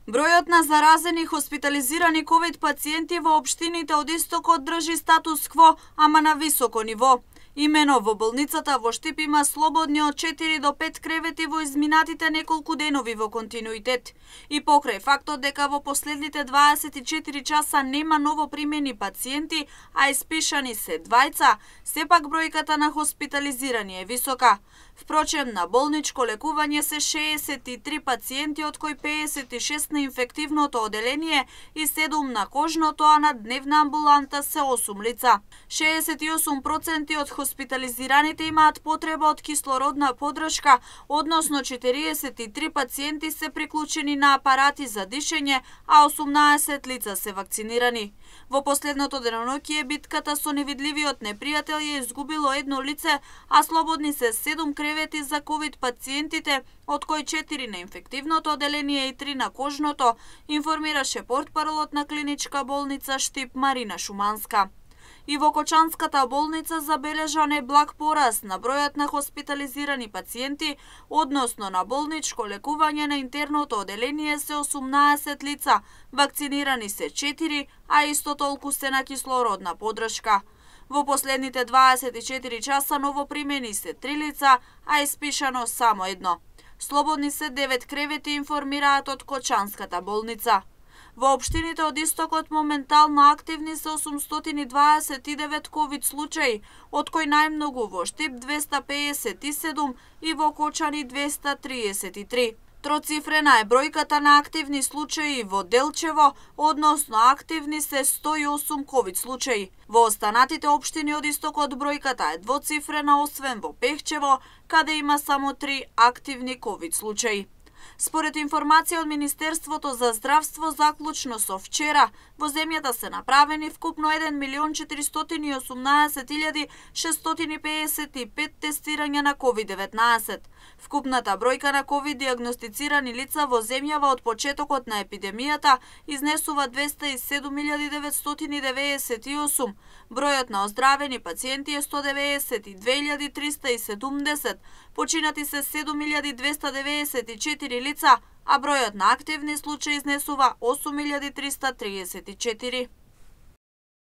Бројот на заразени и хоспитализирани ковид пациенти во општините од истокот држи статус кво, ама на високо ниво. Имено во болницата во Штип има слободни од 4 до 5 кревети во изминатите неколку денови во континуитет. И покрај фактот дека во последните 24 часа нема новопримени пациенти, а испишани се двајца, сепак бројката на хоспитализирани е висока. Впрочем, на болничко лекување се 63 пациенти, од кои 56 на инфективното оделение и 7 на кожното, а на дневна амбуланта се 8 лица. 68% од хоспитализираните имаат потреба од кислородна поддршка, односно 43 пациенти се приклучени на апарати за дишење, а 18 лица се вакцинирани. Во последното деноноќие битката со невидливиот непријател ја изгубило едно лице, а слободни се 7 кревети за ковид пациентите, од кои 4 на инфективното оделение и 3 на кожното, информираше портпаролот на клиничка болница Штип Марина Шуманска. И во Кочанската болница забележан е благ порас на бројот на хоспитализирани пациенти, односно на болничко лекување на интерното оделение се 18 лица, вакцинирани се 4, а исто толку се на кислородна поддршка. Во последните 24 часа новопримени се 3 лица, а испишано само едно. Слободни се 9 кревети, информираат од Кочанската болница. Во општините од истокот моментално активни се 829 ковид случаи, од кои најмногу во Штип 257 и во Кочани 233. Троцифрена е бројката на активни случаи во Делчево, односно активни се 108 ковид случаи. Во останатите општини од истокот бројката е двоцифрена, освен во Пехчево, каде има само 3 активни ковид случаи. Според информација од Министерството за здравство, заклучно со вчера, во земјата се направени вкупно 1.418.655 тестирања на COVID-19. Вкупната бројка на COVID диагностицирани лица во земјава од почетокот на епидемијата изнесува 207.998. Бројот на оздравени пациенти е 192.370, починати се 7.294 лица, а бројот на активни случаи изнесува 8.334.